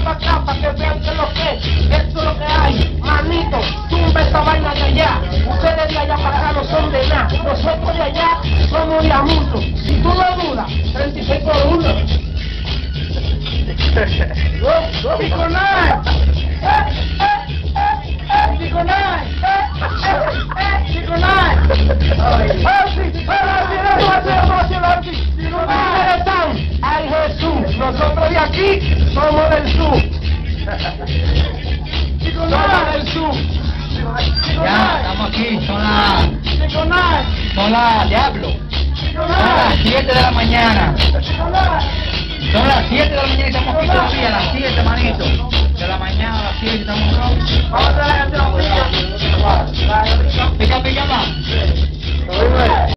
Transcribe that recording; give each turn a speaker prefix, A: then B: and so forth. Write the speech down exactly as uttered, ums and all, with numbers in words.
A: para acá para que vean que lo que es. Esto es lo que hay, manito, tumba esa vaina de allá. Ustedes de allá para acá no son de nada. Nosotros de allá somos de a mucho. Si tú lo dudas, treinta y seis por uno. Chico Nine. Chico Nine. Chico Nine. Ay Jesús, nosotros de aquí somos del sur. Chico Nine del sur.
B: Ya, estamos aquí, son las...
A: Chico Nine.
B: Son las... Diablo. Son las siete de la mañana. Son las siete de la mañana y estamos aquí todavía, a las siete, manito. De la mañana a las siete estamos aquí.
A: Vamos a hacer la canción.
B: Pica, pica más.